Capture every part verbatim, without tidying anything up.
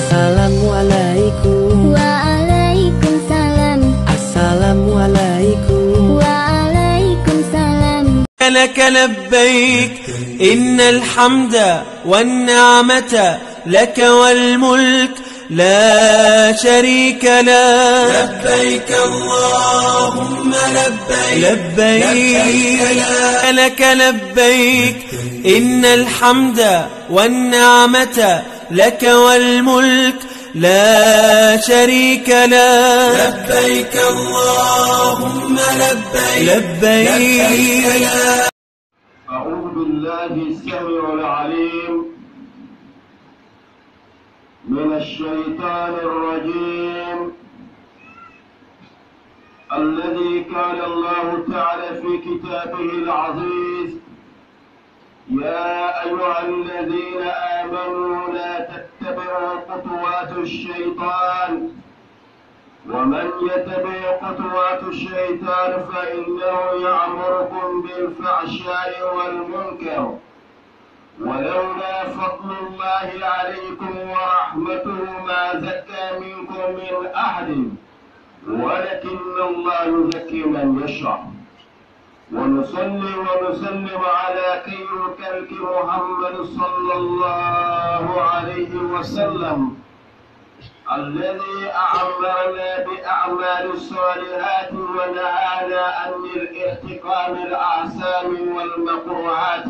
Assalamualaikum. Waalaikumsalam. Assalamualaikum. Waalaikumsalam. لك لبيك إن الحمد والنعمة لك والملك لا شريك له. لبيك اللهم لبيك لبيك لك لبيك إن الحمد والنعمة لك والملك لا شريك له. لبيك اللهم لبيك لبيك لا. أعوذ بالله السميع العليم من الشيطان الرجيم الذي قال الله تعالى في كتابه العزيز: يا أيها الذين آمنوا لا تتبعوا خطوات الشيطان ومن يتبع خطوات الشيطان فإنه يأمركم بالفحشاء والمنكر ولولا فضل الله عليكم ورحمته ما زكى منكم من أحد ولكن الله يزكي من يشاء. ونصلي ونسلم على خير خلق محمد صلى الله عليه وسلم الذي أعمرنا بأعمال الصالحات ونهانا عن الارتكاب الأعثام والمكروهات.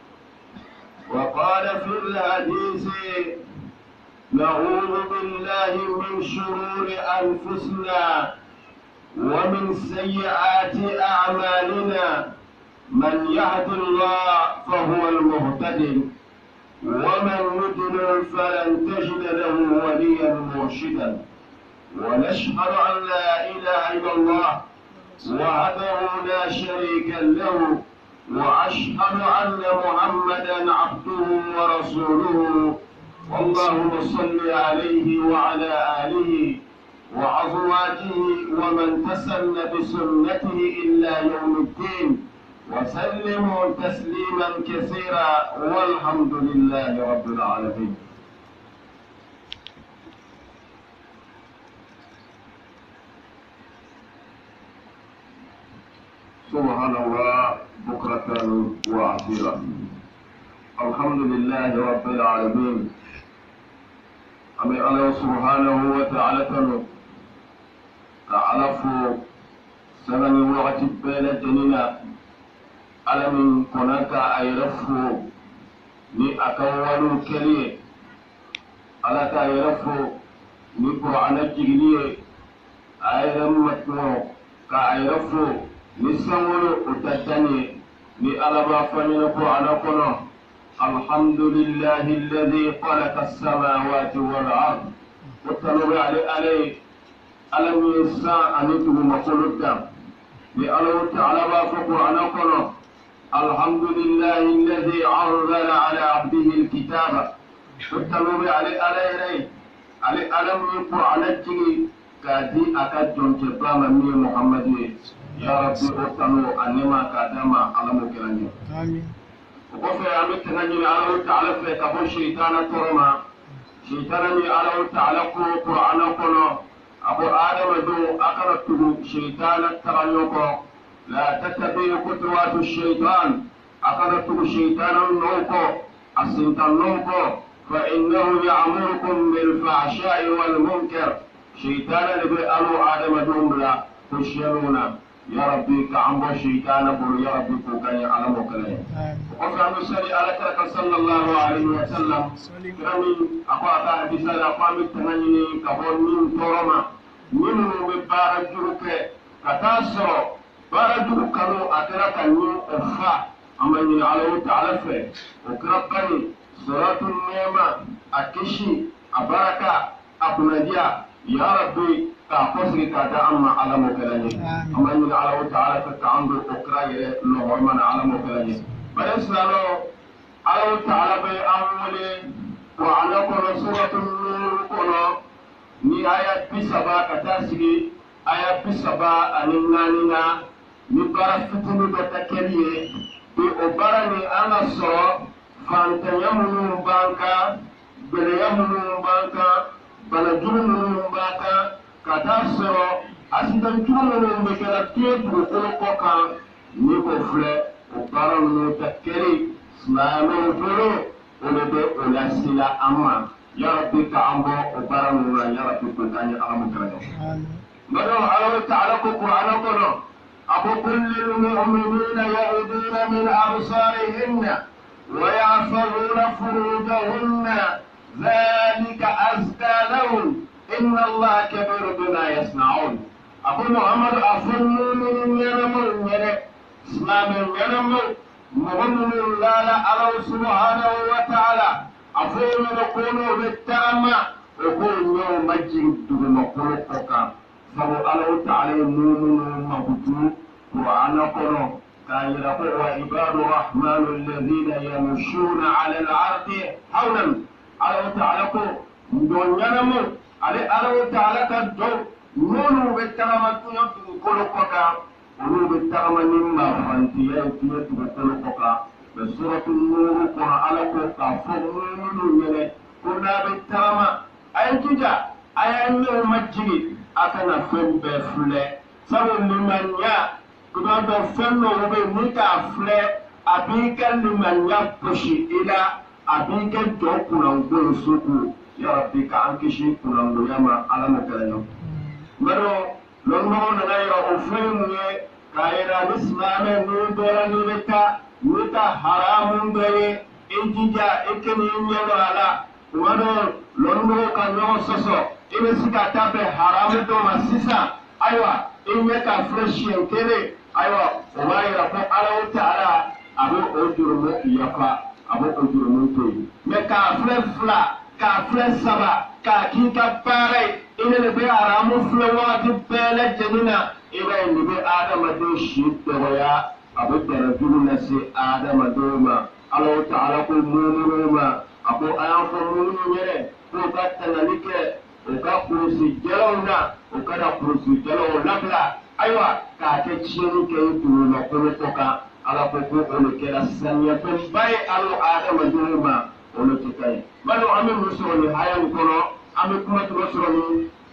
وقال في الحديث: نعوذ بالله من شرور أنفسنا ومن سيئات أعمالنا من يهد الله فهو المهتدي ومن يضلل فلن تجد له وليا مرشدا. ونشهد أن لا إله إلا الله وحده لا شريك له وأشهد أن محمدا عبده ورسوله. اللهم صل عليه وعلى آله وأزواجه ومن تسن بسنته إلى يوم الدين وسلموا تسليما كثيرا والحمد لله رب العالمين. سبحان الله بكرة وعصيرا. الحمد لله رب العالمين. أمي الله سبحانه وتعالى كانوا تعرفوا سنن وقت بين جنينا على من هناك أيرفوا لأكوان كليه على كأيرفوا لقرآن الجيلية أيرم متنو كأيرفوا لسمو أتتني لألبا فمن القرآن كنا. الحمد لله الذي خلق السماوات والأرض وتنوي عليه ألم يسا أنتم مخلوقا لألو تعالى فقرآن كنا. الحمد لله الذي أنزل على عبده الكتاب وتنوي عليه عليه عليه ألم القرآن الجي كادي أكاد جنتبام من محمد يا ربي أتنو أنما كادما ألم كلاني. آمين. وقفة عمد تنجل على تعالى في كفو شيطان ترما شيطان على تعالى قرآن قلو أبو آدم دو أقرأته شيطان ترانيوكو لا تتبع خطوات الشيطان أقرأته شيطان نوكو أسنتان نوكو فإنه يأمركم بالفحشاء والمنكر. شيطان لبي ألو آدم دومبلا خشيرونا يا ربي كعمو شيطان بولو يا ربي كوكاي على موكلاي. وقفنا نصلي على كرك صلى الله عليه وسلم كرمي أقوى أتاه بسال أقوام التنيني كهون من تورما منه ببارجوك كتاسو بارجوك كانوا أترك النور أخا أما يني على تعالى فيه وكرقني صلاة النعمة أكشي أباركة أبنجيا يا ربي كافسري كاتا أما على موكلاني أما يني على تعالى فتعندو أكراي لهرمان على موكلاني بلسنا له على تعالى بأمولي وعلى كل سورة النور كنا ni aya bisaba katasigi aya bisaba aninanina ni bara fitinu do takeliye bi obara ni ana so fantanya munu banka beleya munu banka bana juru minnu b'a kan ka taa sɔrɔ accident jugu minnu bɛ kɛra diɲɛ dugukolo kɔ kan ni ko filɛ o baara ninnu tɛ kɛli silamɛw bolo o de bɛ o lasela an ma yarabi k'an bɔ o baara ninnu la yarabi ko k'an ye ala mutara ye. Bado ala ta'ala ko Qur'an kɔnɔ a ko kullil mu'minina yaghduna min absarihinna wa yahfazuna furujahunna dhalika azka lahum inna allaha kabirun bima yasna'un. Ako Muhammad afun mu'minin yanamul yane islamin yanamul mu'minin lala Allah subhanahu wa ta'ala afun yakunu bittama yakunu majid duguma koka sabu Allah ta'ala mu'minin mabutu Qur'an kono kayira ko wa ibadu rahmanu alladhina yamshuna 'ala al-'ardi hawlan Allah ta'ala ko don yanamul ale Allah ta'ala ka do nunu be tagama tuya dugukolo kɔka olu be tagama ni mafantiya ye tuya dugukolo kɔka mɛ suratu Nuuru kɔnɔ ala ko k'a fɔ minnu ɲɛnɛ ko n'a be tagama a ye jija a y'a ɲɛw majigi a kana fɛn bɛɛ filɛ sabu limaniya i b'a dɔn fɛn dɔw be yen n'i k'a filɛ a b'i ka limaniya gosi i la a b'i kɛ jɔ kunangoyi sugu yarabi k'an kisi kunangoya ma ala ma kɛlɛ ɲɔ. Maro lɔnmɔgɔw nana yira o fɛn mun ye k'a yira ni silamɛ ni dɔla ni bɛ taa ni ka haramu dɔ ye i jija i kɛ n'i ɲɛ dɔ a la tuma dɔ lɔnmɔgɔw ka ɲɔgɔn sɔsɔ i bɛ se ka taa bɛn haramu dɔ ma sisan ayiwa i ɲɛ ka filɛ siɲɛ kelen ayiwa o b'a yira ko ala ta'ala a bɛ o jurumu yafa a bɛ o jurumu to yen mɛ k'a filɛ fila k'a filɛ saba k'a k'i ka baara ye ina ne bɛ aramu filɛ waati bɛɛ lajɛlen na i b'a ye nin bɛ adamaden si dɔgɔya a bɛ darajugu lase adamadenw ma ala ta'ala ko mu'minunw ma a ko a y'an fɔ mu'minunw yɛrɛ k'u ka tangali kɛ u ka kurusi jɛlaw na u ka na kurusi jɛlaw labila ayiwa k'a kɛ tiɲɛni kɛ i dugumakolo kɔ kan ala ko ko o de kɛra saniyafɛnba ye ala adamadenw ma o de tɛ ka ɲi balo an bɛ mun sɔrɔ nin haya nin kɔnɔ an bɛ kuma tɔgɔ sɔrɔ nin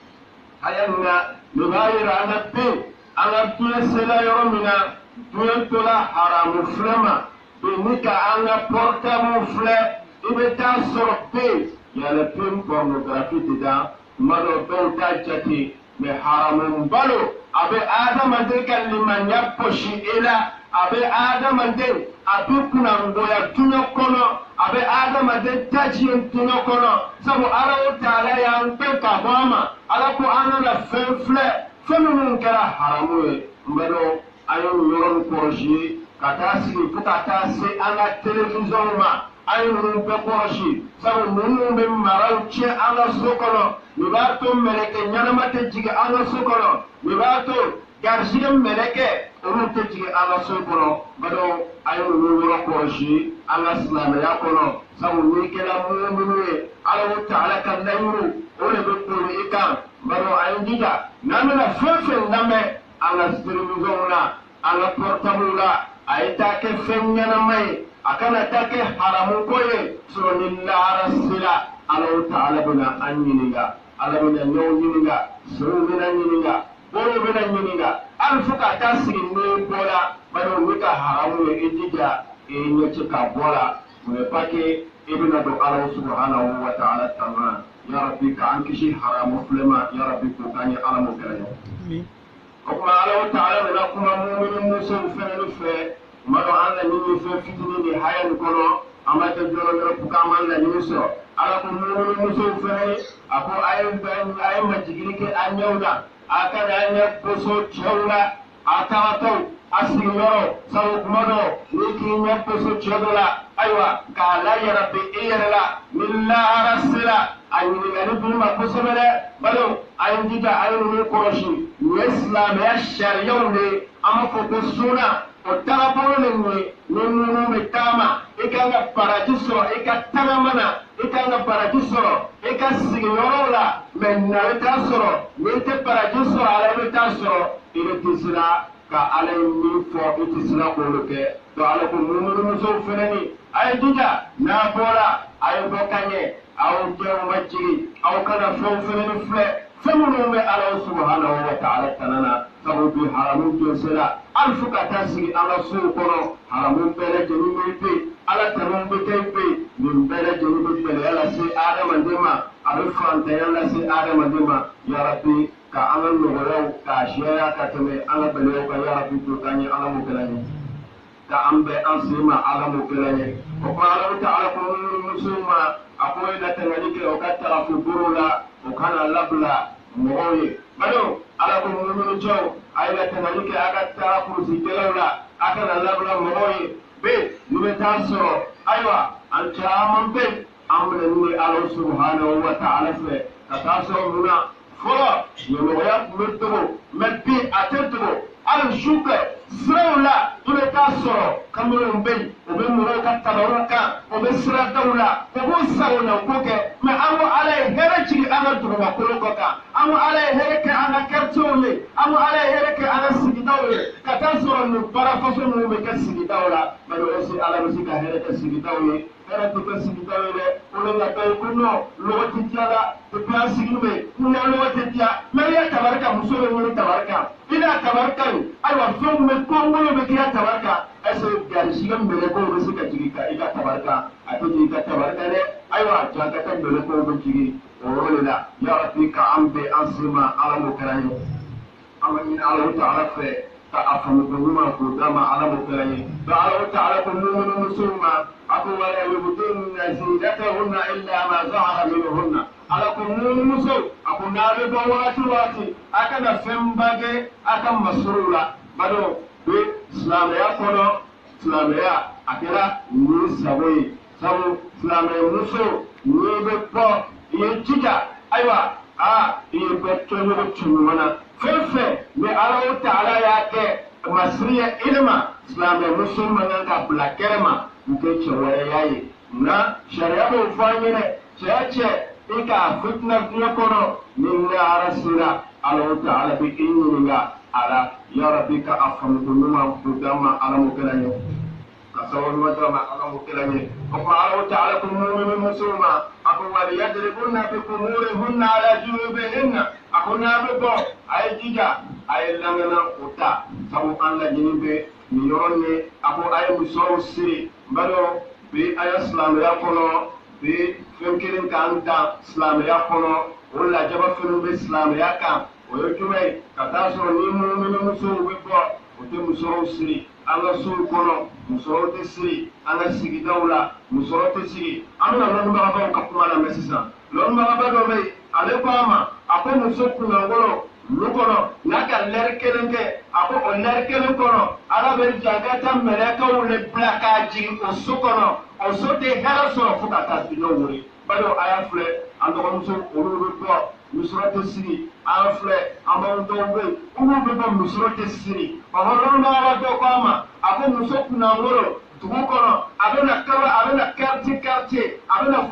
haya nin na nin b'a yira an ka den an ka diɲɛ sela yɔrɔ min na diɲɛ tola haramu filɛ ma bi ni ka an ka portable filɛ i bɛ taa sɔrɔ den yɛlɛ film pornographie de da tuma dɔ dɔw t'a jate mɛ haramu balo a bɛ adamaden ka limaniya pɔsi i la a bɛ adamaden a bɛ kunangoya diɲɛ kɔnɔ a bɛ adamaden tajiye diɲɛ kɔnɔ sabu ala o taala y'an bɛɛ ka bɔ a ma ala ko an kana fɛn filɛ fɛn minnu kɛra haramu ye n bɛ dɔn an ye yɔrɔ min kɔlɔsi ka taa sigi fo ka taa se an ka télévision ma an ye ninnu bɛɛ kɔlɔsi sabu ninnu bɛ maraw tiɲɛ an ka so kɔnɔ nin b'a to mɛlɛkɛ ɲɛnama tɛ jigin an ka so kɔnɔ nin b'a to garisɛgɛ mɛlɛkɛ olu tɛ jigin an ka so kɔnɔ bado a ye ninnu yɔrɔ kɔlɔsi an ka silamɛya kɔnɔ sabu n'i kɛra muuminu ye ala o ta'ala ka laɲini o de bɛ boli i kan bado a ye jija n'an bɛna fɛn fɛn lamɛn an ka télévision na an ka portable la a ye taa kɛ fɛn ɲɛnama ye a kana taa kɛ haramu ko ye sɔrɔ ni lahara sera ala o ta'ala bɛna an ɲininka ala bɛna ɲɔw ɲininka sɛw bɛna ɲininka bolo bɛna ɲininka hali fo ka taa sigi n'i bɔra bari o bɛ ka haramu ye i jija i ɲɛ ci ka bɔ la o ye pake i bɛna don ala subhanahu wa ta'ala tama ya rabbi k'an kisi haramu filɛ ma ya rabbi ko k'an ye ala m'o kɛra ye o tuma ala ta'ala nana kuma mu'minu musow fɛnɛ fɛ tuma dɔ an laɲini fɛn fitinin de haya nin kɔnɔ an b'a kɛ jɔlɔ yɔrɔ ko k'an b'an laɲini sɔrɔ ala ko mu'minu musow fɛnɛ a ko a ye a ye majigin kɛ a ɲɛw la a kana an ɲɛ boso cɛw la a tagatɔ a sigiyɔrɔ sabu kuma dɔ n'i k'i ɲɛ boso cɛ dɔ la ayiwa k'a layɛrɛ bi i yɛrɛ la ni lahara sera a ɲininkali b'i ma kosɛbɛ dɛ balo a ye jija a ye ninnu kɔlɔsi nin ye silamɛya sariyaw de ye an b'a fɔ ko sunna o tagabolo de ye ni ninnu bɛ taama i kan ka baraji sɔrɔ i ka tagama na i kan ka baraji sɔrɔ i ka sigiyɔrɔw la mɛ na i t'a sɔrɔ n'i tɛ baraji sɔrɔ a la i bɛ t'a sɔrɔ i bɛ tisira ka ala ye min fɔ i tisira k'olu kɛ donc ala ko muuminu musow fɛnɛ ni a ye jija n'a bɔra a ye bɔ ka ɲɛ aw jaw majiri aw kana fon fene fle femunu me ala subhanahu wa ta'ala tanana sabu bi haramun jo sera alfu ka tasiri ala su kono haramun bele jeni be ala tanun be kaybe min bele jeni be bele ala se adama ndema arfan tayalla se adama ndema ya rabbi ka amal no ka shiya ka tame ala bele ka ya rabbi to tani ala mu kelani ka ambe ansima ala mu kelani ko ala ta'ala ko musuma akoy na tanali ke o katara fu burula o kana labla moye bado ala ko mu'minu jaw ay la tanali ke aga tara fu sikelawla akana labla moye be nube tasoro aywa an chaman be amna ni ala subhanahu wa ta'ala fe ka tasoro muna folo yo ya mutto mabbi atento al shuka srawla nube tasoro kamul be o be mo ka tabaruka o be sira dawla o bo sawna ko ke ma amu ala hereci ana durba ko ko ka amu ala hereke ana kartole amu ala hereke ana sigidawle ka tasoro no bara faso no be ka sigidawla bado esi ala musika hereke sigidawle hereke ko sigidawle o le na kay ko no loti tiala to pa sigime no loti tia me ya tabaraka musole no tabaraka ina tabaraka aywa fo me ko mo be kiya tabaraka ese gari shiga mbele ko be sika jigika ika tabaraka ate jigika tabaraka ne aywa jaga ta mbele ko be jigi o la ya rabbi ka ambe ansima ala mukarani amanin ala ta'ala fe ta afamu duma ko dama ala mukarani ba ala ta'ala ko mu'minu musulma aku wala yubdun zinatahunna illa ma zahara minhunna ala ko mu'minu musul aku nabe ba wati wati akana fembage akan masrula bado be silamɛya kɔnɔ silamɛya a kɛra ni sago ye sabu silamɛ muso ni bɛ bɔ i ye jija ayiwa aa i ye bɛ tɔɲɔgɔn tu ɲuman na fɛn fɛn ni ala o taala y'a kɛ masiriya ilima silamɛ muso man kan ka bila kɛrɛ ma u kɛ cɛ wɛrɛ y'a ye nka sariya b'o fɔ an ye dɛ cɛ cɛ i ka fitina diɲɛ kɔnɔ ni lahara sera ala o taala bɛ i ɲininka ala ya rabbi ka afamu numa budama ala mukelanye kasawu wadama ala mukelanye ko ala ta'ala kun mu'minu musuma ako wali yadribuna bi kumurihunna ala junubihinna akuna be bo ay jija ay langana uta sabu anda jinibe ni yoronne ako ay muso siri mbalo bi ay islam ya kono bi fenkirin kanta islam ya kono wala jaba fenu be islam ya kan o ye jumɛn ka taa sɔrɔ ni muumini musow bɛ bɔ o tɛ musow siri an ka sow kɔnɔ musow tɛ siri an ka sigidaw la musow tɛ sigi an bɛna lɔnnibagabaw ka kuma lamɛn sisan lɔnnibagaba dɔ bɛ yen ale ko a ma a ko muso kunnankolo lu kɔnɔ n'a ka lɛri kelen kɛ a ko o lɛri kelen kɔnɔ ala bɛ jankata mɛlɛkɛw le bila k'a jigin o so kɔnɔ o so tɛ hɛrɛ sɔrɔ fo ka taa binɔ wuli bari a y'a filɛ an dɔgɔmuso olu bɛ bɔ musoro tɛ siri an filɛ an b'an dɔw bɛ yen olu bɛ bɔ musoro tɛ siri ɔ hɔrɔnbaga dɔ ko a ma a ko muso kunnankolo dugu kɔnɔ a bɛna kaba a bɛna kariti kariti a bɛna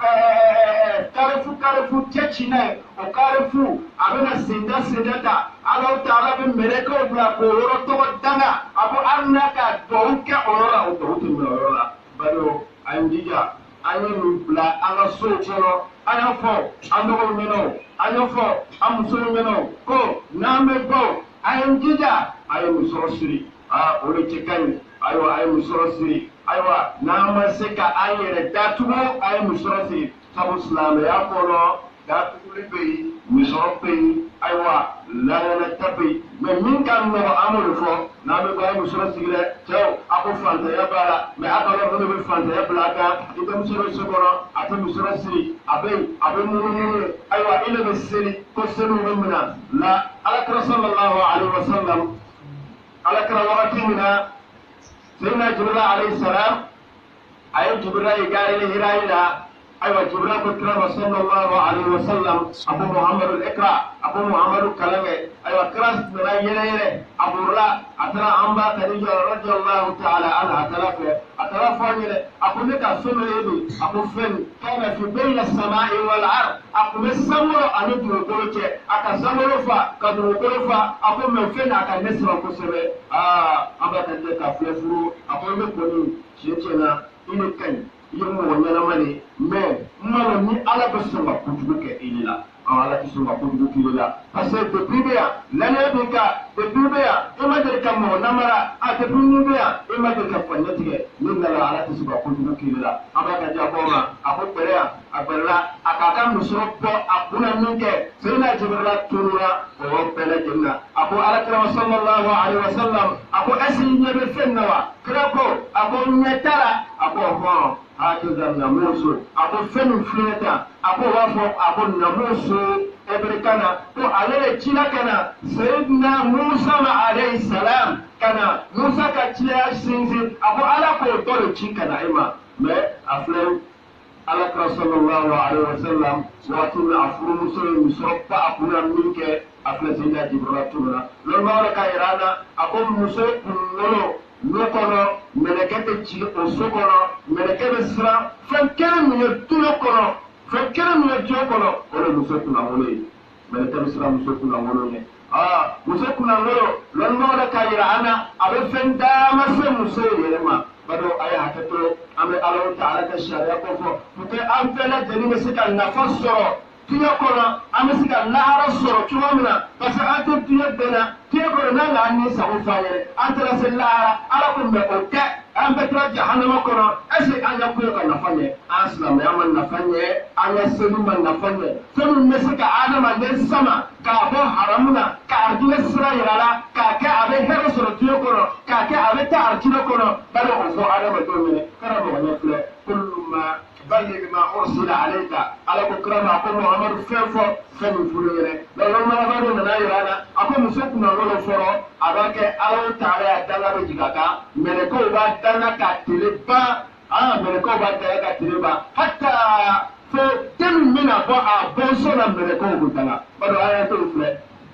ɛɛ karifu karifu cɛ ci n'a ye o karifu a bɛna senda senda ta ala taala bɛ mɛlɛkɛw bila k'o yɔrɔ tɔgɔ danga a ko hali n'a ka duwawu kɛ o yɔrɔ la o duwawu tɛ minɛ o yɔrɔ la bari o an jija an ye nin bila an ka sow kɔnɔ an y'a fɔ an dɔgɔw ɲɛna o an y'a fɔ an musow ɲɛna o ko n'an bɛ bɔ an ye jija a ye musɔrɔ siri aa o de cɛ ka ɲi ayiwa a ye musɔrɔ siri ayiwa n'an ma se ka an yɛrɛ datugu a ye musɔrɔ siri sabu silamɛya kɔnɔ datuguli bɛ yen musɔrɔ bɛ yen ayiwa layanata bɛ yen mɛ min ka nɔgɔ an b'o de fɔ n'an bɛ bɔ a ye musɔrɔ siri dɛ cɛw a ko fantanya b'a la mɛ a ka yɔrɔ dɔ bɛ fantanya bila a kan i tɛ muso bɛ so kɔnɔ a tɛ musɔrɔ siri a bɛ yen a bɛ munumunu ayiwa i de bɛ seli ko seliw bɛ minɛ la alakira sallallahu alaihi wa sallam alakira wagati min na sayyidina jibril alayhi salam a ye jibril ye gaari hira la ayiwa jibril ko kira ma sallallahu alaihi wa sallam a ko muhammadu ikra a ko muhammadu kalamɛ ayiwa kira nana yɛlɛ yɛlɛ a burula a taara an ba kadija radiyallahu ta'ala anha a taara fɛ a taara fɔ an yɛrɛ a ko ne ka fɛn dɔ ye bi a ko fɛn kana fi bayna samai wal ard a kun bɛ sankolo ani dugukolo cɛ a ka sankolo fa ka dugukolo fa a ko mɛ fɛn a ka ne siran kosɛbɛ aa an ba kadija ka filɛ furu a ko ne kɔni tiɲɛ tiɲɛ na i ne ka ɲi i ye mɔgɔ ɲɛnama de mais malo ni ala be sɔnga kojugu kɛ ili la ala ti sɔnga kojugu k'i la parce que depuis bɛ yan l'année bɛ ka depuis bɛ yan i ma deli ka mɔgɔ namara a depuis ni bɛ yan i ma deli ka fɔɲɛ tigɛ ni nana ala ti sɔnga kojugu k'i la an b'a ka diya bɔ ma a ko gbɛrɛ yan a gbɛrɛla a k'a ka muso bɔ a kunna min kɛ sɛbɛnna jibirila tununa o yɔrɔ bɛɛ lajɛlen na a ko alakira sallallahu alaihi wa sallam a ko est-ce que ɲɛ bɛ fɛn na wa kira ko a ko ɲɛ t'a la a ko hɔn hakeza namuso a ko fɛn min filɛ tan a ko b'a fɔ a ko namuso ebrikana ko ale de cila ka na sayidina musa ma alayhi salam ka na musa ka ciya sinsin a ko ala k'o dɔ de ci ka na e ma mais a filɛ alakira sallallahu alaihi wa sallam waati min a furumuso ye musɔrɔ ba a kunna min kɛ a filɛ sayidina jibrila tununa lɔnbaw de ka yira an na a ko muso kunkolo ne kɔnɔ mɛlɛkɛ bɛ jigin o so kɔnɔ mɛlɛkɛ bɛ siran fɛn kelen min ye tulo kɔnɔ fɛn kelen min ye diɲɛ kɔnɔ o de ye muso kunnafolo ye mɛlɛkɛ bɛ siran muso kunnafolo ɲɛ aa muso kunnafolo lɔnbaw de ka yira an na a bɛ fɛn dama se muso ye yɛrɛ ma bado a ye hakɛ to an bɛ Alahu Taala ka sariya kɔfɔ pour que an bɛɛ lajɛlen bɛ se ka nafa sɔrɔ diɲɛ kɔnɔ an bɛ se ka lahara sɔrɔ cogo min na parce que an tɛ diɲɛ bɛɛ la diɲɛ kɔnɔ n'an k'an ni sago f'an ye an taara se lahara ala ko mɛ o kɛ an bɛ taa jahanama kɔnɔ est-ce que an ka ko ka nafa ɲɛ an silamɛya ma nafa ɲɛ an ka seli ma nafa ɲɛ fɛn min bɛ se ka adamaden sama k'a bɔ haramu na ka arijinɛ sira yira la k'a kɛ a bɛ hɛrɛ sɔrɔ diɲɛ kɔnɔ k'a kɛ a bɛ taa arijinɛ kɔnɔ bari o fɔ adamadenw minɛ karamɔgɔ filɛ kulu ma balligh ma ursila alayka ala ko kirama ko muhammadu fɛn fɔ fɛn min furu yɛrɛ donc marabado nana yira an na a ko muso kunnafolo fɔlɔ a b'a kɛ Alahu Taala ya danga bɛ jigin a kan mɛlɛkɛw b'a danga ka tile ban aa mɛlɛkɛw b'a danga ka tile ban hatta fo den min bɛna bɔ a bɔnsɔn na mɛlɛkɛw bɛ danga bado an y'a denw filɛ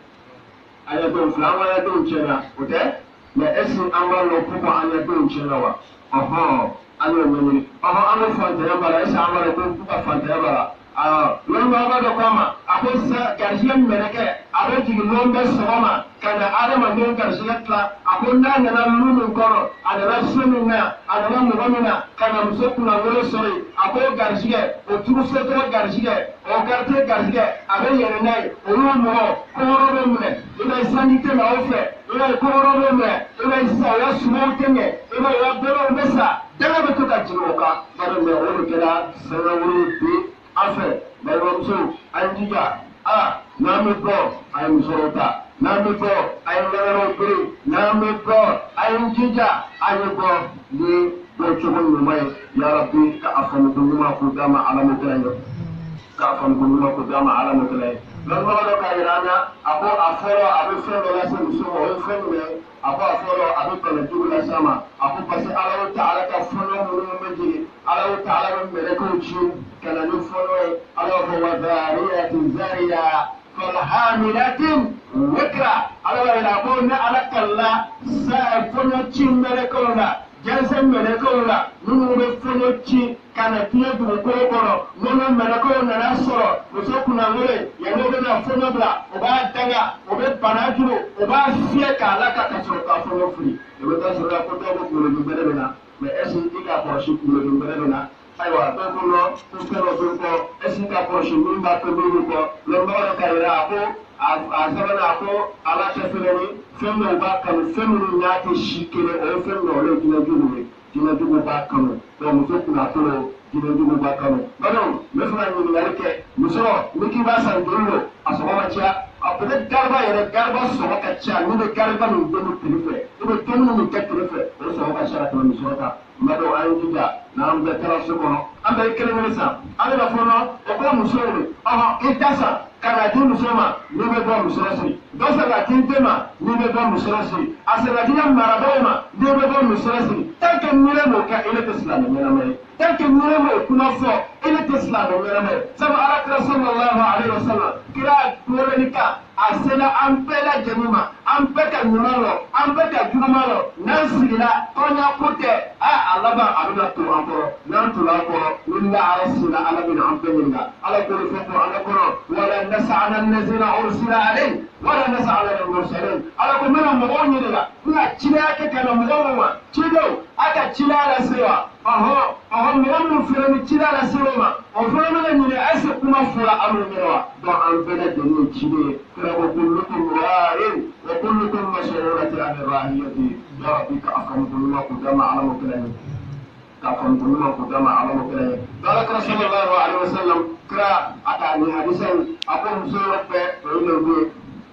an y'a denw filɛ an ka denw tiɲɛna o tɛ mais est ce que an b'a lɔn pourquoi an y'a denw tiɲɛna wa ɔhɔn an y'o ɲɛɲini ɔhɔn an bɛ fantanya b'a la est ce que an b'a lɔn ko ka fantanya b'a la aa lɔnbaga dɔ k'a ma a ko sa garijɛgɛ mɛlɛkɛ a bɛ jigin lɔn bɛ sɔgɔma ka na adamaden garijɛgɛ tila a ko n'a nana lu min kɔnɔ a nana so min na a nana mɔgɔ min na ka na muso kunnafolo sɔrɔ yen a ko garijɛgɛ o turu setɔ garijɛgɛ o garite garijɛgɛ a bɛ yɛlɛ n'a ye olu mɔgɔ kɔngɔrɔ bɛ minɛ i bɛ sanji tɛmɛ aw fɛ i bɛ kɔngɔrɔ bɛ minɛ i bɛ sisan o ya sumaw tɛ ɲɛ i bɛ o ya bɛrɛw bɛ sa danga bɛ to ka jigin o kan bari mɛ o de kɛra sɛnɛwolo bi an fɛ balimamuso an jija a n'an bɛ bɔ a ye musɔrɔ ta n'an bɛ bɔ a ye ɲɛgɛnɛw biri n'an bɛ bɔ a ye jija a ye bɔ ni bɔcogo ɲuman ye yarabi ka a faamuko ɲuman k'o d'a ma ala m'o kɛra ye k'a faamuko ɲuman k'o d'a ma ala m'o kɛra ye lɔnbaga dɔ k'a yira an na a ko a fɔlɔ a bɛ fɛn dɔ lase muso ma o ye fɛn min ye a ko a fɔlɔ a bɛ kɛlɛjugu lase a ma a ko parce que Alahu Taala ka fɔlɔ minnu bɛ jigin Alahu Taala bɛ mɛlɛkɛw ci ka na ni fɔlɔ ye ala b'a fɔ wa zaariyati zariya falhamilatin wikra ala b'a yira ko ne ala kala sa fɔlɔ ci mɛlɛkɛw la jɛnsɛn mɛlɛkɛw la minnu bɛ fɔlɔ ci ka na diɲɛ dugukolo kɔnɔ nɔnɔ mɛlɛkɛw nana sɔrɔ muso kunnafolo yanni o bɛna fɔlɔ bila o b'a danga o bɛ bana juru o b'a fiyɛ k'a la ka ka sɔrɔ k'a fɔlɔ fili i bɛ taa sɔrɔ ko dɔw bɛ kunkolodun bɛrɛ bɛ na mais est ce que i ka kɔlɔsi kunkolodun bɛrɛ bɛ na ayiwa dɔw ko nɔ ko fɛn dɔ bɛ kɔ est ce que i ka kɔlɔsi min b'a to min bɛ kɔ lɔnbaga dɔ ka yira a ko a sabanan a ko ala tɛ fɛnɛ ni fɛn dɔw b'a kanu fɛn minnu n'a tɛ si kelen o ye fɛn min o ye jinɛjugu ye jinɛjugu b'a kanu donc muso kunnafolo jinɛjugu b'a kanu bado n bɛ fɛ ka ɲininkali kɛ muso ni k'i b'a san joli lo a sɔgɔ ma ca a peut être gariba yɛrɛ gariba sɔgɔ ka ca ni bɛ gariba min donni tile fɛ i bɛ dumuni min kɛ tile fɛ o sɔgɔ ka ca ka tɛmɛ muso kan n b'a dɔn an ye jija n'an bɛɛ taara so kɔnɔ an bɛɛ ye kelen kelen san an bɛna fɔ nɔ o ko muso ye ɔhɔn i ta san ka na di muso ma n'i bɛ bɔ muso la siri dɔ sɔrɔ ka di n den ma n'i bɛ bɔ muso la siri a sɔrɔ ka di n marabagaw ma n'i bɛ bɔ muso la siri tant que nire m'o kɛ i ne tɛ silamɛ ɲɛnama ye tant que nire m'o kuma fɔ i ne tɛ silamɛ ɲɛnama ye sabu alakira sallallahu alaihi wa sallam kira dɔɔnin kan a sera an bɛɛ lajɛlen ma an bɛɛ ka ɲuman lɔ an bɛɛ ka juguman lɔ n'an sigila tɔnya ko tɛ a a laban a bɛna to an kɔrɔ n'an tora an kɔrɔ ni lahara sera ala bɛna an bɛɛ ɲininka ala k'o de fɔ ko an ka kɔrɔ wala ولا نسعنا الذين أرسل عليه ولا نسعنا المرسلين على كل من مغني لنا كنا تلاك كنا مغنوا تدو أكا تلا سوا أهو أهو مغنوا فيلم تلا سوا وفيلم من أسف ما فلا أمر منوا دعاء بنا دنيا تدي وكلكم راع وكلكم مسؤولة عن الرعية يا ربي كأفهم كلنا قدام على مكانه كأفهم كلنا قدام على مكانه قال رسول الله عليه وسلم كرا أتاني حديثا أقول سورة ويقول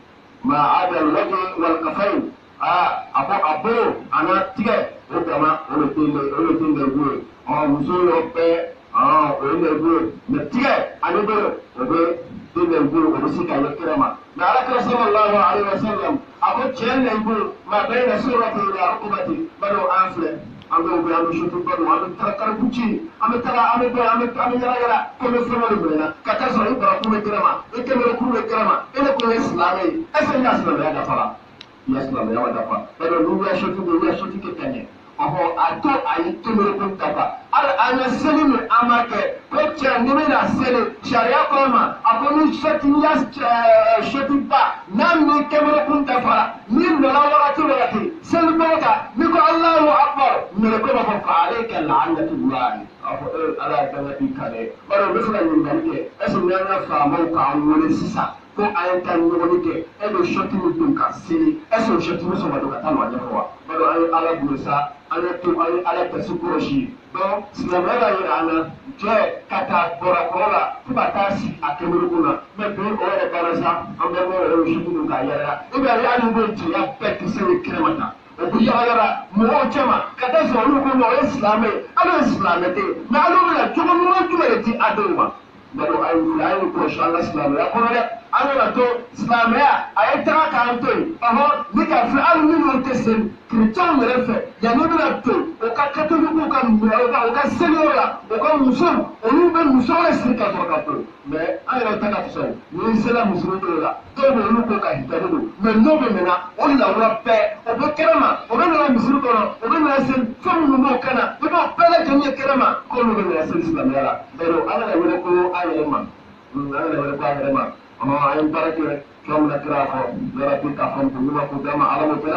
ما عدا الوجه والكفين آه أبو أبو أنا تيجي وكما ولتين ولتين يقول آه مسؤول ربي آه ويقول نتيجي أنا بقول وبي تين يقول وبسيك يكرمه ما على رسول الله عليه وسلم أقول جل يقول ما بين سورة إلى ركبتي بدو أنفله أمي أبي أمي شو تقول أمي ترى ترى بوجي أمي ترى أمي بي أمي أمي يلا يلا كم يفرموا لنا كتاسر يبغى كم يكرمه إكمل كم يكرمه إلى كل إسلامي أسمع إسلام يا دفلا يا إسلام يا دفلا بدو نويا شو تقول نويا شو تكتني أهو أتو أي تمر كم تبا al ana seli min amake ko cɛ ni bɛna seli sariya kɔma a ko ni sɛti ya sɛti ba n'a min kɛmɛrɛ kun dafara ni nana wagati wagati seli bɛɛ kan ni ko Allahu akbar mɛlɛ ko b'a fɔ fa ale ka la'anatullahi a fɔ ee ala ye danga i kan dɛ bari o bɛ se ka ɲininkali kɛ est-ce que n'an ka faamaw k'an wele sisan ko a ye taa ɲɔgɔnni kɛ e bɛ sɛti min don ka seli est-ce que o sɛti bɛ sɔn ka don ka taa nɔ ɲɛfɔ wa bari an ye ala bolo sa an ye to an ye ala gasi kɔrɔsi donc silamɛya b'a yira an na cɛ ka taa bɔrɔkɔrɔ la fo ka taa si a kɛmɛrɛkun na mɛ bi o yɛrɛ banna sa an bɛ mɔgɔ yɛrɛ sɛti don k'a yɛrɛ la i bɛ ye hali n'o jɛya bɛɛ tɛ se ni kɛnɛma ta o bɛ yaala yaala mɔgɔw cɛ ma ka taa sɔrɔ olu ko ma o ye silamɛ ye ala ye silamɛ tɛ ye mɛ ala bɛ na cogo ɲuman jumɛn de di a denw ma bari a ye fila a ye kɔlɔsi an ka silamɛya kɔnɔ dɛ an kana to silamɛya a ye taga k'an to yen ɔhɔn ni ka filɛ hali minnu tɛ seli kiricɛnw yɛrɛ fɛ yanni bɛna to o ka katolikuw ka o ka seliw la o ka musow olu bɛ musow de siri ka sɔrɔ ka to mɛ an yɛrɛ ta ka fisa o ni sela musow dɔw la dɔw bɛ olu ko ka hijabu don mɛ n'o bɛ minɛ o lawura bɛɛ o bɛ kɛnɛ ma o bɛ nana misiri kɔnɔ o bɛ nana seli fɛn minnu b'o kɛ na i b'o bɛɛ lajɛlen ye kɛnɛ ma k'olu bɛ nana seli silamɛya la bari an kana wele ko an yɛrɛ ma an kana wele ko an yɛrɛ ma ɔhɔn an ye baara kɛ fɛn min na kira fɔ yɔrɔ bi ka fɔ ko n'u ma ko d'a ma ala m'o kɛra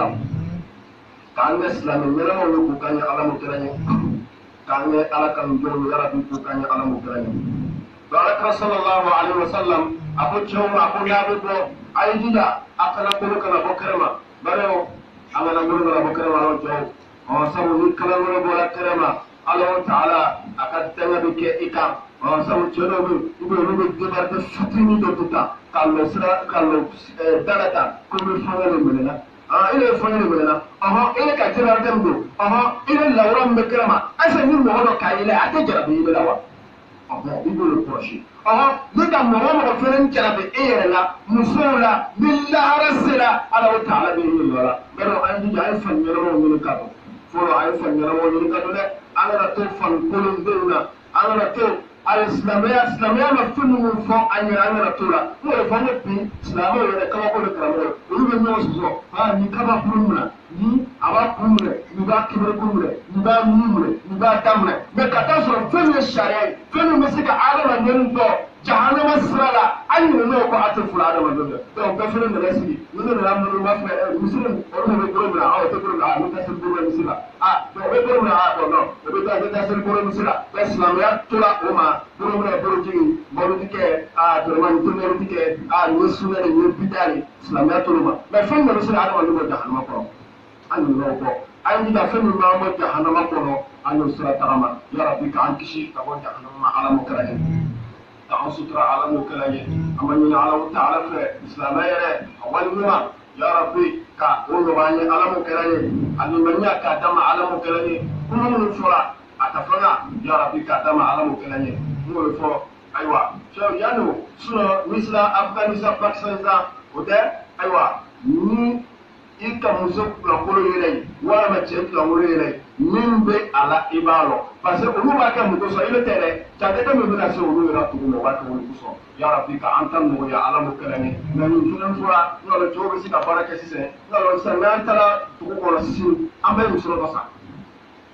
k'an kɛ silamɛ ɲɛnamaw ye k'u kan ye ala m'o kɛra ye k'an kɛ ala ka njɔw ye yɔrɔ bi k'u kan ye ala m'o kɛra ye donc alakira sallallahu alaihi wa sallam a ko cɛw ma a ko n'a bɛ bɔ a ye jija a kana bolo kana bɔ kɛnɛ ma bari o an kana bolo kana bɔ kɛnɛ ma anw cɛw ɔhɔn sabu ni kala wɛrɛ bɔra kɛnɛ ma Allahu ta'ala a ka dɛngɛ bɛ kɛ i kan ɔhɔn sabu cɛ dɔw bɛ yen ou bien olu bɛ débarquer fitinin dɔ ta ka lɔ sira ka lɔ dala ta ko bɛ fanga de minɛ na ah ile fanga de minɛ na ɔhɔn ile ka débarquer min don ɔhɔn ile lawura min bɛ kɛnɛ ma est-ce que ni mɔgɔ dɔ k'a yɛlɛ a tɛ jarabi ile la wa ɔhɔn i b'o de kɔlɔsi ɔhɔn ni ka mɔgɔ mɔgɔ fɛnɛ jarabi e yɛrɛ la musow la ni lahara sera Allahu ta'ala bɛ yen yɔrɔ la bari an jija an ye fani ɲɛnamaw ɲini ka don fɔlɔ an ye fani ɲɛnamaw ɲini ka don dɛ an kana to fani kolondenw na an kana to ali silamɛya silamɛya ma fɛn minnu fɔ an ɲɛna an kana to la n'o ye fɔ ne bi silamɛw yɛrɛ kabako de karamɔgɔ olu bɛ ɲɔgɔn sɔsɔ aa nin kaba kun minɛ ni a b'a kun minɛ nin b'a kibirikun minɛ nin b'a nun minɛ nin b'a da minɛ mɛ ka taa sɔrɔ fɛn min ye sariya ye fɛn min bɛ se ka adamaden dɔ jahanama sira la an ɲinɛ n'o ko a tɛ fura adamaden dɛ donc bɛɛ fana nana sigi ni ne nana minnu b'a fɛ ɛ misiri olu bɛ bolo minɛ aw tɛ bolo minɛ a bɛ taa seli bolo misiri la a donc o bɛ bolo minɛ a bɔn non o bɛ taa o bɛ taa seli bolo misiri la mɛ silamɛya tora o ma bolo minɛ bolo jigin balo ti kɛ a dɔrɔmani tonɛri ti kɛ a nin ye sunɛ de nin ye bida de silamɛya tora o ma mɛ fɛn min bɛ se ka adamaden bɔ jahanama kɔrɔ an ɲinɛ o kɔ an jija fɛn min b'an bɔ jahanama kɔnɔ an y'o sira tagama yarabi k'an kisi ka bɔ jahanama ma ala m'o kɛra ye k'an sutura ala m'o kɛra ye an ma ɲini Alahu ta'ala fɛ silamɛya yɛrɛ a wali ɲuman yarabi ka o nɔgɔya an ye ala m'o kɛra ye a limaniya k'a d'a ma ala m'o kɛra ye kuma minnu fɔra a ka fanga yarabi k'a d'a ma ala m'o kɛra ye n'o ye fɔ ayiwa cɛ yanni o sinon misira Afghanistan Pakistan o tɛ ayiwa ni i ka muso kunkolo yɛrɛ ye walima cɛ kunkolo yɛrɛ ye min bɛ a la i b'a lɔ parce que olu b'a kɛ muso sɔrɔ i bɛ tɛ dɛ jatete min bɛna se olu yɛrɛ tugu ma o b'a kɛ olu sɔrɔ yarabi ka an ta nɔgɔya ala m'o kɛra ye mɛ nin fɛnɛ fɔra n y'a dɔn cɛw bɛ se ka baara kɛ sisan n y'a dɔn sisan n'an taara dugu kɔnɔ sini an bɛ muso dɔ san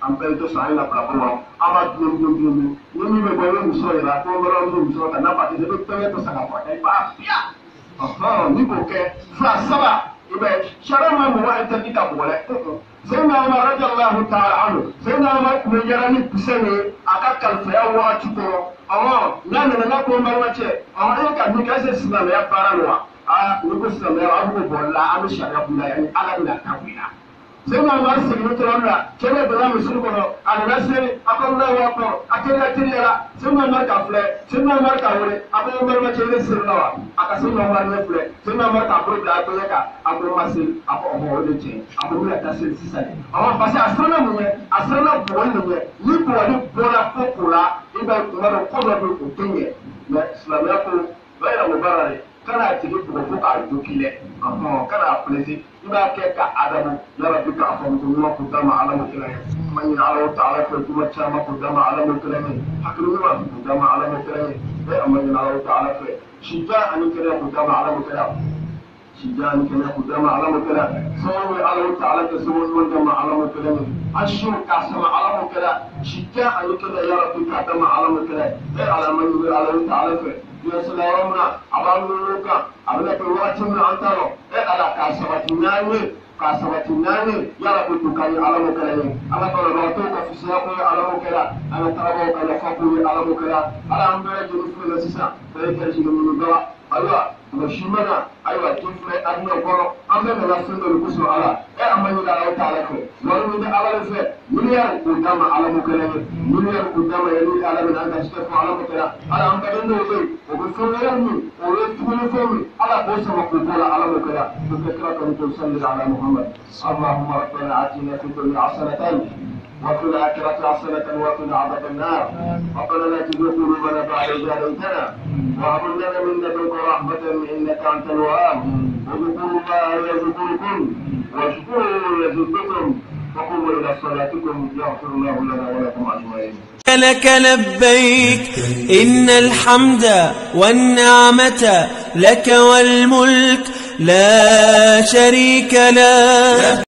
an bɛɛ to san la bila kɔnɔ an b'a dun dun dun dun ni min bɛ bɔ i bɛ muso ye la ko n bɛra muso muso ka n'a fa tɛ i bɛ tɛgɛ to san ka fɔ i b'a fiya ɔhɔn ni k'o kɛ fila saba i bɛ sariya ma mɔgɔ interdit ka bɔgɔ dɛ Seydina Umar radiyallahu ta'ala anhu Seydina Umar tun bɛ yɛrɛ ni kisɛ ye a ka kalifaya wagati kɔnɔ ɔhɔn n'a nana n'a ko n balima cɛ ɔhɔn e ka nin kɛ se silamɛya baara la wa aa ni ko silamɛya an b'o bɔ la an bɛ sariya kun la yanni ala bɛna taa kun na Seydina Umar seginna tora la cɛ bɛ donna misiri kɔnɔ a nana se a ko Alahu akbar a teriya teriyara Seydina Umar ka filɛ Seydina Umar ka wele a ko n balima cɛ ne seri la wa a ka Seydina Umar ne filɛ Seydina Umar k'a bolo bila a bɛɛ kan a ko n ma se a ko ɔhɔn o de tiɲɛ a ko n bɛna taa seli sisan de ɔhɔn parce que a siranna mun ye a siranna bɔgɔli mun ye ni bɔgɔli bɔra ko ko la i bɛ kuma dɔ ko dɔ bɛ o tɛ ɲɛ mɛ silamɛya ko o yɛrɛ o baara de kana a tigi bugɔ fo k'a joki dɛ ɔhɔn kana a pilesi i b'a kɛ ka adamu yarabi k'a fɔ muso ɲuman ko d'a ma ala m'o kɛlɛ ye ma ɲini ala ta'ala fɛ kuma caman ko d'a ma ala m'o kɛlɛ ye hakili ɲuman ko d'a ma ala m'o kɛlɛ ye ɛ a ma ɲini ala ta'ala fɛ sija ani kɛnɛya ko d'a ma ala m'o kɛlɛ sija ani kɛnɛya ko d'a ma ala m'o kɛlɛ sababu ye ala ta'ala kɛ sababu ɲuman d'a ma ala m'o kɛlɛ ye a su k'a sama ala m'o kɛlɛ sija ani kɛnɛya yarabi k'a d'a ma ala m'o kɛlɛ ɛ ala ma ɲini ala ta'ala fɛ yasala yɔrɔ min na a b'a ŋunu kan a bɛna kɛ wagati min na an t'a dɔn e ala k'a sabati n'an ye k'a sabati n'an ye yala ko to ka ye ala m'o kɛra ye ala ka banabagatɔw ka fisaya ko ye ala m'o kɛra an ka tagabagaw ka yafa ko ye ala m'o kɛra ala an bɛɛ lajɛlen filɛ la sisan bɛɛ ye kɛrɛsigɛ minnu dɔ la ayiwa mɔgɔ si mana ayiwa den filɛ aduna kɔrɔ an bɛɛ nana fɛn dɔ de kosɔn ala e an ma ɲini ala ta ala fɛ wari min bɛ ala de fɛ miliyari k'o d'a ma ala m'o kɛra ye miliyari k'o d'a ma yanni ala bɛna an garisɛgɛ fɔ ala m'o kɛra ala an baden dɔw bɛ yen o bɛ fɛn wɛrɛ min o ye dumunifɛn min ala k'o sama k'o bɔ la ala m'o kɛra o bɛ kira kan to salli ala muhammad allahumma rabbana atina fid dunya hasanatan وفي الآخرة حسنة وقنا عذاب النار ربنا لا تزغ قلوبنا بعد إذ هديتنا وهب لنا من لدنك رحمة إنك أنت الوهاب واذكروا الله يذكركم واشكروا يزدكم وقوموا إلى صلاتكم يغفر الله لنا ولكم أجمعين. لك لبيك إن الحمد والنعمة لك والملك لا شريك له.